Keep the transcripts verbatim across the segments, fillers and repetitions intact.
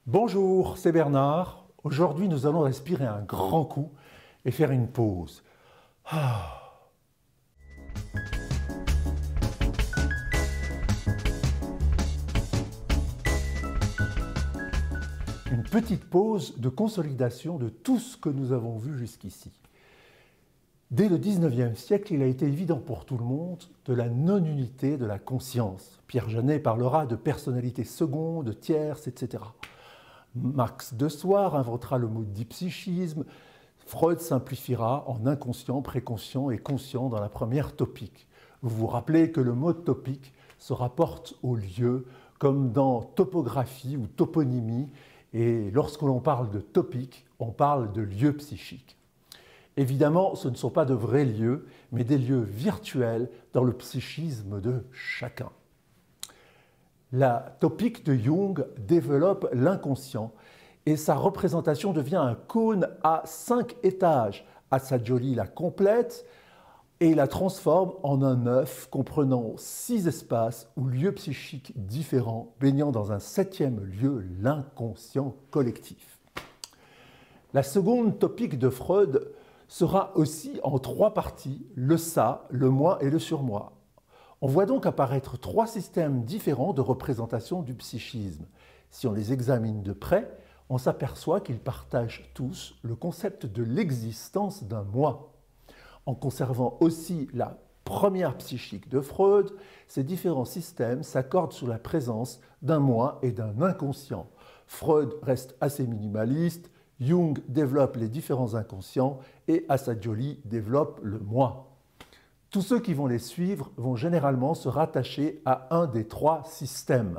Bonjour, c'est Bernard. Aujourd'hui, nous allons respirer un grand coup et faire une pause. Ah. Une petite pause de consolidation de tout ce que nous avons vu jusqu'ici. Dès le dix-neuvième siècle, il a été évident pour tout le monde de la non-unité de la conscience. Pierre Janet parlera de personnalité seconde, tierce, et cetera. Max Dessoir inventera le mot dipsychisme. Freud simplifiera en inconscient, préconscient et conscient dans la première topique. Vous vous rappelez que le mot topique se rapporte au lieu, comme dans topographie ou toponymie, et lorsque l'on parle de topique, on parle de lieu psychique. Évidemment, ce ne sont pas de vrais lieux, mais des lieux virtuels dans le psychisme de chacun. La topique de Jung développe l'inconscient et sa représentation devient un cône à cinq étages. Assagioli la complète et la transforme en un œuf comprenant six espaces ou lieux psychiques différents, baignant dans un septième lieu, l'inconscient collectif. La seconde topique de Freud sera aussi en trois parties, le ça, le moi et le surmoi. On voit donc apparaître trois systèmes différents de représentation du psychisme. Si on les examine de près, on s'aperçoit qu'ils partagent tous le concept de l'existence d'un moi. En conservant aussi la première psychique de Freud, ces différents systèmes s'accordent sur la présence d'un moi et d'un inconscient. Freud reste assez minimaliste, Jung développe les différents inconscients et Assagioli développe le moi. Tous ceux qui vont les suivre vont généralement se rattacher à un des trois systèmes.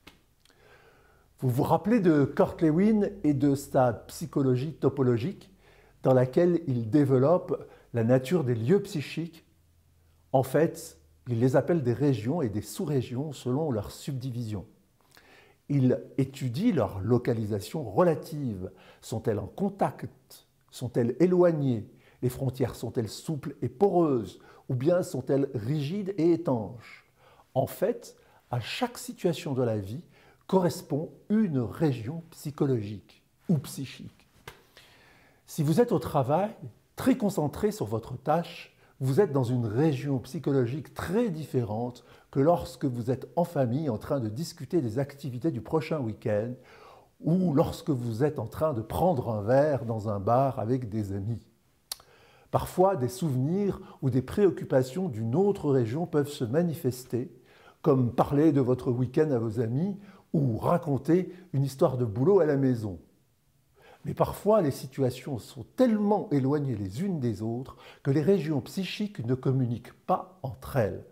Vous vous rappelez de Kurt Lewin et de sa psychologie topologique dans laquelle il développe la nature des lieux psychiques. En fait, il les appelle des régions et des sous-régions selon leur subdivision. Il étudie leur localisation relative. Sont-elles en contact? Sont-elles éloignées? Les frontières sont-elles souples et poreuses? Ou bien sont-elles rigides et étanches? En fait, à chaque situation de la vie correspond une région psychologique ou psychique. Si vous êtes au travail, très concentré sur votre tâche, vous êtes dans une région psychologique très différente que lorsque vous êtes en famille en train de discuter des activités du prochain week-end ou lorsque vous êtes en train de prendre un verre dans un bar avec des amis. Parfois, des souvenirs ou des préoccupations d'une autre région peuvent se manifester, comme parler de votre week-end à vos amis ou raconter une histoire de boulot à la maison. Mais parfois, les situations sont tellement éloignées les unes des autres que les régions psychiques ne communiquent pas entre elles.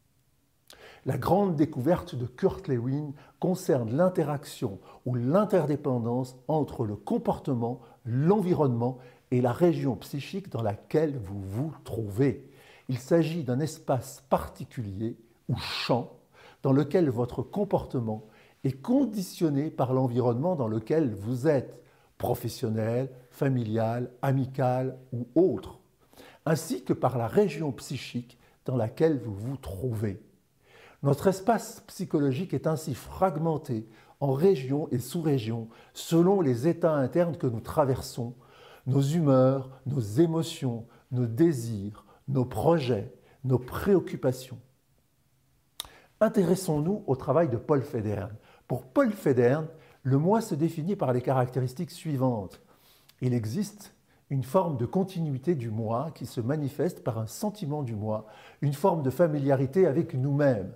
La grande découverte de Kurt Lewin concerne l'interaction ou l'interdépendance entre le comportement, l'environnement et la région psychique dans laquelle vous vous trouvez. Il s'agit d'un espace particulier ou champ dans lequel votre comportement est conditionné par l'environnement dans lequel vous êtes, professionnel, familial, amical ou autre, ainsi que par la région psychique dans laquelle vous vous trouvez. Notre espace psychologique est ainsi fragmenté en régions et sous-régions selon les états internes que nous traversons, nos humeurs, nos émotions, nos désirs, nos projets, nos préoccupations. Intéressons-nous au travail de Paul Federn. Pour Paul Federn, le moi se définit par les caractéristiques suivantes. Il existe une forme de continuité du moi qui se manifeste par un sentiment du moi, une forme de familiarité avec nous-mêmes.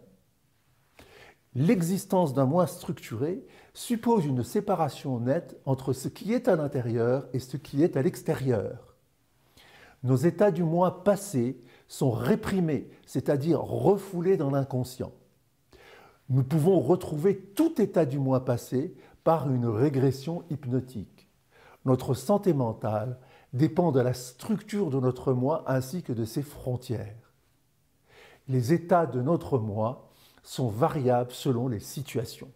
L'existence d'un moi structuré suppose une séparation nette entre ce qui est à l'intérieur et ce qui est à l'extérieur. Nos états du moi passé sont réprimés, c'est-à-dire refoulés dans l'inconscient. Nous pouvons retrouver tout état du moi passé par une régression hypnotique. Notre santé mentale dépend de la structure de notre moi ainsi que de ses frontières. Les états de notre moi sont variables selon les situations.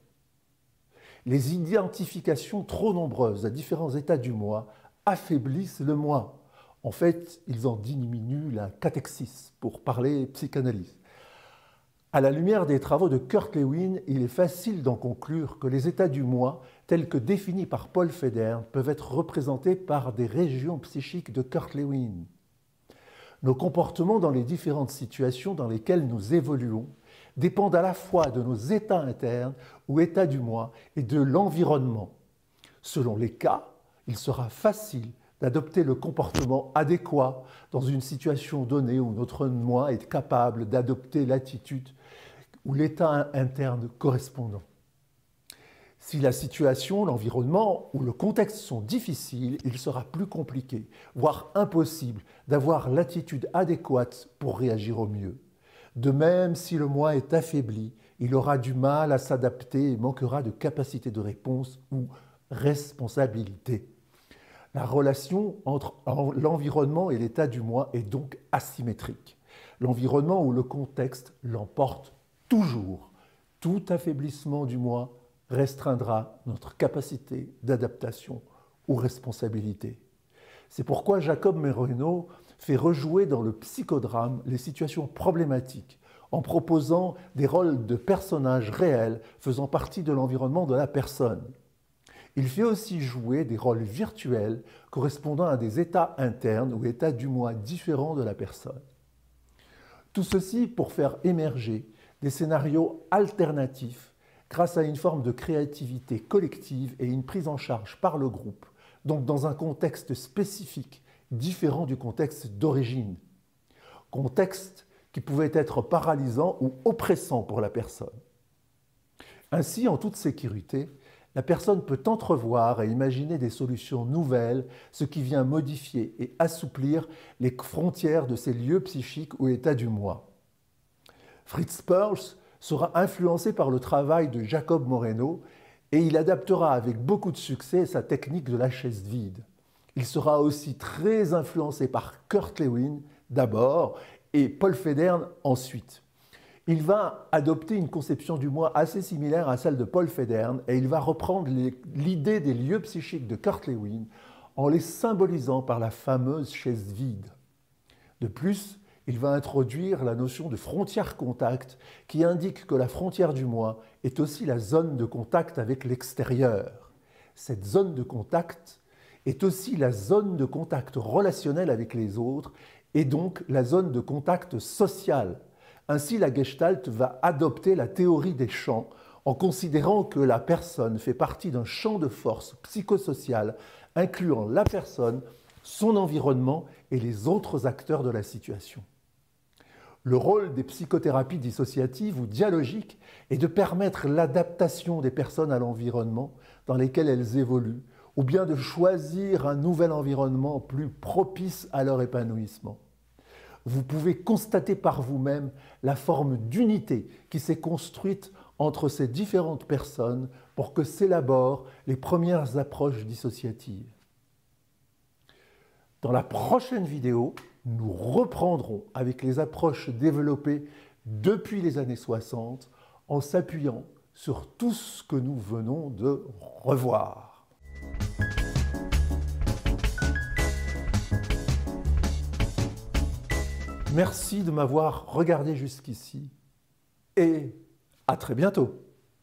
Les identifications trop nombreuses à différents états du moi affaiblissent le moi. En fait, ils en diminuent la catexis, pour parler psychanalyse. À la lumière des travaux de Kurt Lewin, il est facile d'en conclure que les états du moi, tels que définis par Paul Federn, peuvent être représentés par des régions psychiques de Kurt Lewin. Nos comportements dans les différentes situations dans lesquelles nous évoluons dépendent à la fois de nos états internes ou états du moi et de l'environnement. Selon les cas, il sera facile d'adopter le comportement adéquat dans une situation donnée où notre moi est capable d'adopter l'attitude ou l'état interne correspondant. Si la situation, l'environnement ou le contexte sont difficiles, il sera plus compliqué, voire impossible, d'avoir l'attitude adéquate pour réagir au mieux. De même, si le moi est affaibli, il aura du mal à s'adapter et manquera de capacité de réponse ou responsabilité. La relation entre l'environnement et l'état du moi est donc asymétrique. L'environnement ou le contexte l'emporte toujours. Tout affaiblissement du moi restreindra notre capacité d'adaptation ou responsabilité. C'est pourquoi Jacob Moreno fait rejouer dans le psychodrame les situations problématiques en proposant des rôles de personnages réels faisant partie de l'environnement de la personne. Il fait aussi jouer des rôles virtuels correspondant à des états internes ou états du moi différents de la personne. Tout ceci pour faire émerger des scénarios alternatifs grâce à une forme de créativité collective et une prise en charge par le groupe, donc dans un contexte spécifique, différent du contexte d'origine. Contexte qui pouvait être paralysant ou oppressant pour la personne. Ainsi, en toute sécurité, la personne peut entrevoir et imaginer des solutions nouvelles, ce qui vient modifier et assouplir les frontières de ces lieux psychiques ou états du moi. Fritz Perls sera influencé par le travail de Jacob Moreno et il adaptera avec beaucoup de succès sa technique de la chaise vide. Il sera aussi très influencé par Kurt Lewin d'abord et Paul Federn ensuite. Il va adopter une conception du moi assez similaire à celle de Paul Federn et il va reprendre l'idée des lieux psychiques de Kurt Lewin en les symbolisant par la fameuse chaise vide. De plus, il va introduire la notion de frontière contact qui indique que la frontière du moi est aussi la zone de contact avec l'extérieur. Cette zone de contact est aussi la zone de contact relationnel avec les autres et donc la zone de contact social. Ainsi, la Gestalt va adopter la théorie des champs en considérant que la personne fait partie d'un champ de force psychosocial incluant la personne, son environnement et les autres acteurs de la situation. Le rôle des psychothérapies dissociatives ou dialogiques est de permettre l'adaptation des personnes à l'environnement dans lequel elles évoluent, ou bien de choisir un nouvel environnement plus propice à leur épanouissement. Vous pouvez constater par vous-même la forme d'unité qui s'est construite entre ces différentes personnes pour que s'élaborent les premières approches dissociatives. Dans la prochaine vidéo, nous reprendrons avec les approches développées depuis les années soixante en s'appuyant sur tout ce que nous venons de revoir. Merci de m'avoir regardé jusqu'ici et à très bientôt.